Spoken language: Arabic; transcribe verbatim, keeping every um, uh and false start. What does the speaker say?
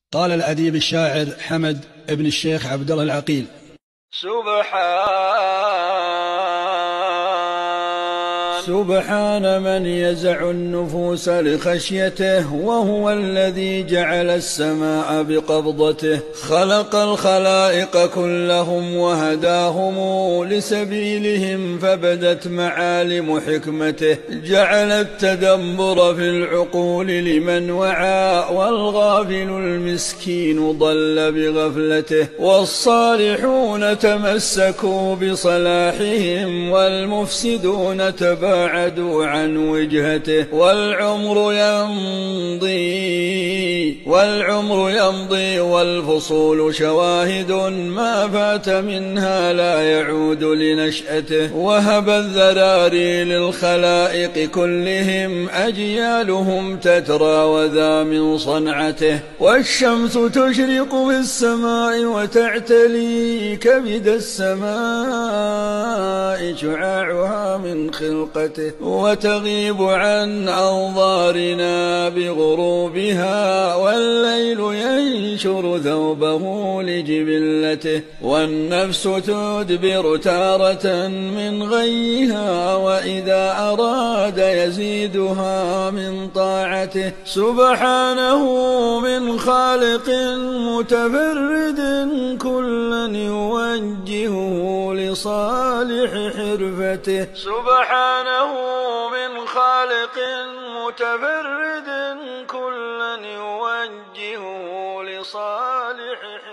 قال الأديب الشاعر حمد ابن الشيخ عبد الله العقيل: سبحان سبحان من يزع النفوس لخشيته، وهو الذي جعل السماء بقبضته، خلق الخلائق كلهم وهداهم لسبيلهم فبدت معالم حكمته، جعل التدبر في العقول لمن وعى، والغافل المسكين ضل بغفلته، والصالحون تمسكوا بصلاحهم، والمفسدون تباعدوا عن وجهته. والعمر يمضي والعمر يمضي والفصول شواهد، ما فات منها لا يعود لنشأته، وهب الذراري للخلائق كلهم، أجيالهم تترى وذا من صنعته. والشمس تشرق في السماء وتعتلي كبد السماء شعاعها من خلقته، وتغيب عن أنظارنا بغروبها، والليل ينشر ثوبه لجبلته، والنفس تدبر تارة من غيها، وإذا أراد يزيدها من طاعته. سبحانه من خالق متفرد كلا يوجهه لصالح حرفته. سبحانه من خالق متفرد كلا يوجهه لصالح حرفته.